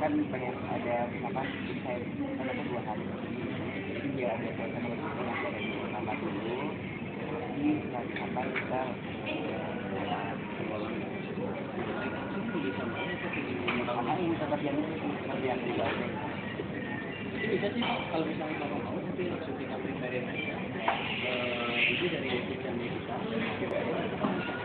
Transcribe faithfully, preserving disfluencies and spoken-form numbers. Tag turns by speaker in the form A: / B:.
A: kan pengen ada apa saya ada dua hari jadi dia ada suasana yang ada di pertama dulu jadi nanti apa kita ini tempat yang seperti yang di bawah
B: Jadi bisa sih kalau misalnya bapak mau nanti langsung tinggal preparein aja. Eh, ini dari sistemnya kita,